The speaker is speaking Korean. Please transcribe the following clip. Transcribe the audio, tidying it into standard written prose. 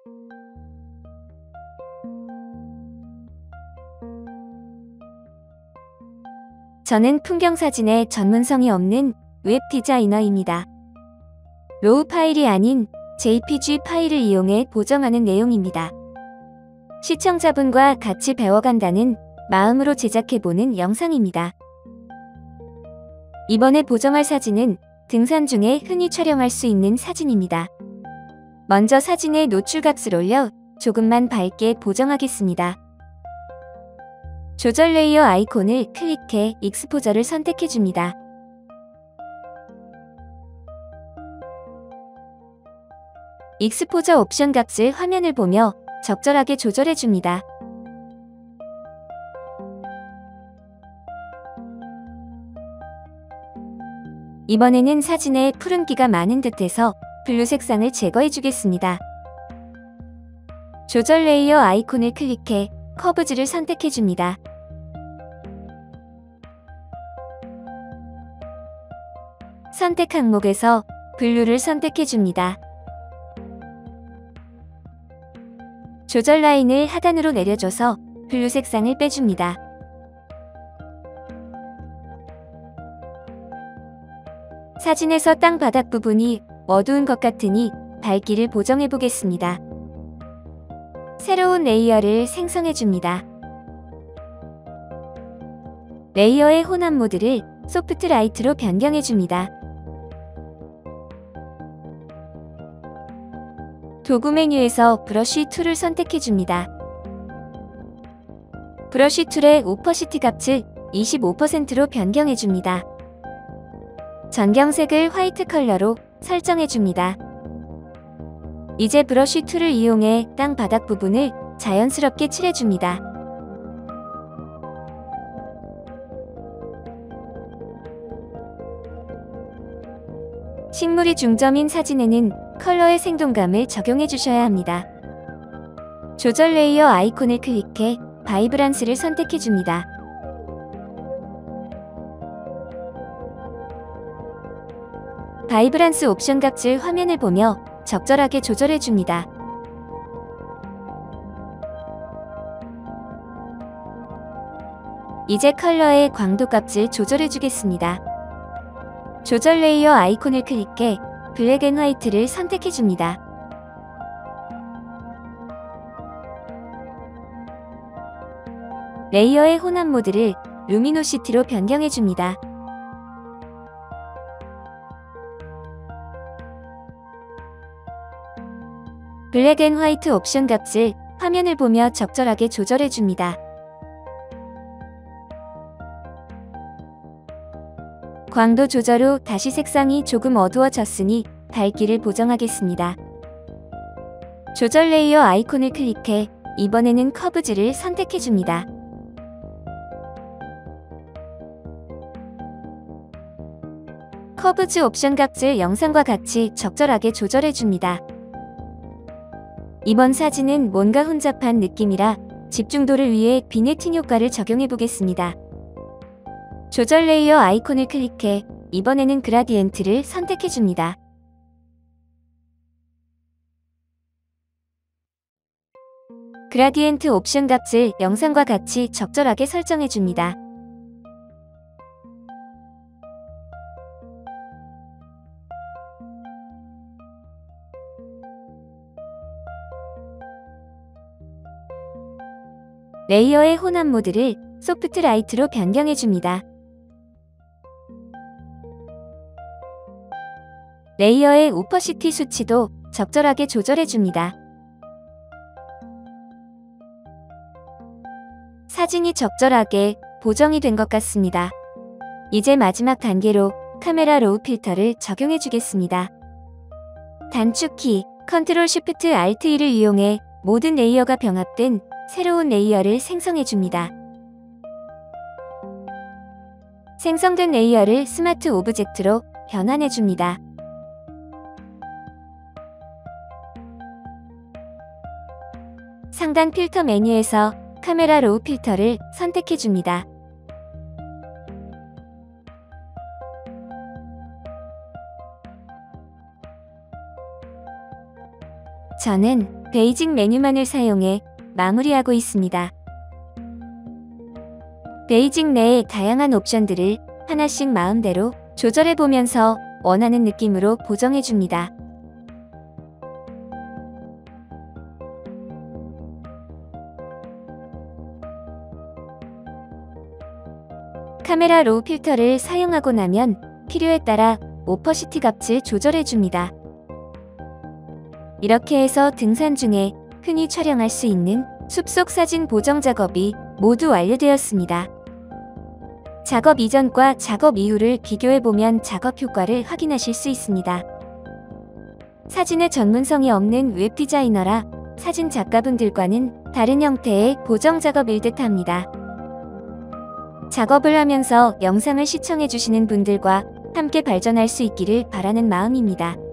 저는 풍경사진에 전문성이 없는 웹 디자이너입니다. 로우 파일이 아닌 JPG 파일을 이용해 보정하는 내용입니다. 시청자분과 같이 배워간다는 마음으로 제작해보는 영상입니다. 이번에 보정할 사진은 등산 중에 흔히 촬영할 수 있는 사진입니다. 먼저 사진의 노출값을 올려 조금만 밝게 보정하겠습니다. 조절 레이어 아이콘을 클릭해 익스포저를 선택해줍니다. 익스포저 옵션 값을 화면을 보며 적절하게 조절해줍니다. 이번에는 사진에 푸른기가 많은 듯해서 블루 색상을 제거해주겠습니다. 조절 레이어 아이콘을 클릭해 커브즈를 선택해줍니다. 선택 항목에서 블루를 선택해줍니다. 조절 라인을 하단으로 내려줘서 블루 색상을 빼줍니다. 사진에서 땅 바닥 부분이 어두운 것 같으니 밝기를 보정해 보겠습니다. 새로운 레이어를 생성해줍니다. 레이어의 혼합 모드를 소프트 라이트로 변경해줍니다. 도구 메뉴에서 브러쉬 툴을 선택해줍니다. 브러쉬 툴의 오퍼시티 값을 25%로 변경해줍니다. 전경색을 화이트 컬러로 설정해줍니다. 이제 브러쉬 툴을 이용해 땅 바닥 부분을 자연스럽게 칠해줍니다. 식물이 중점인 사진에는 컬러의 생동감을 적용해 주셔야 합니다. 조절 레이어 아이콘을 클릭해 바이브란스를 선택해 줍니다. 바이브란스 옵션 값을 화면을 보며 적절하게 조절해 줍니다. 이제 컬러의 광도 값을 조절해 주겠습니다. 조절 레이어 아이콘을 클릭해 블랙 앤 화이트를 선택해 줍니다. 레이어의 혼합 모드를 루미노시티로 변경해 줍니다. 블랙 앤 화이트 옵션 값을 화면을 보며 적절하게 조절해 줍니다. 광도 조절 후 다시 색상이 조금 어두워졌으니 밝기를 보정하겠습니다. 조절 레이어 아이콘을 클릭해 이번에는 커브즈를 선택해 줍니다. 커브즈 옵션 값을 영상과 같이 적절하게 조절해 줍니다. 이번 사진은 뭔가 혼잡한 느낌이라 집중도를 위해 비네팅 효과를 적용해 보겠습니다. 조절 레이어 아이콘을 클릭해 이번에는 그라디엔트를 선택해 줍니다. 그라디엔트 옵션 값을 영상과 같이 적절하게 설정해 줍니다. 레이어의 혼합 모드를 소프트 라이트로 변경해 줍니다. 레이어의 오퍼시티 수치도 적절하게 조절해 줍니다. 사진이 적절하게 보정이 된 것 같습니다. 이제 마지막 단계로 카메라 로우 필터를 적용해 주겠습니다. 단축키 컨트롤 쉬프트 알트 2를 이용해 모든 레이어가 병합된 새로운 레이어를 생성해 줍니다. 생성된 레이어를 스마트 오브젝트로 변환해 줍니다. 상단 필터 메뉴에서 카메라 로우 필터를 선택해 줍니다. 저는 베이직 메뉴만을 사용해 마무리하고 있습니다. 베이직 내의 다양한 옵션들을 하나씩 마음대로 조절해보면서 원하는 느낌으로 보정해줍니다. 카메라 로우 필터를 사용하고 나면 필요에 따라 오퍼시티 값을 조절해줍니다. 이렇게 해서 등산 중에 흔히 촬영할 수 있는 숲속 사진 보정 작업이 모두 완료되었습니다. 작업 이전과 작업 이후를 비교해보면 작업 효과를 확인하실 수 있습니다. 사진의 전문성이 없는 웹 디자이너라 사진 작가분들과는 다른 형태의 보정 작업일 듯합니다. 작업을 하면서 영상을 시청해주시는 분들과 함께 발전할 수 있기를 바라는 마음입니다.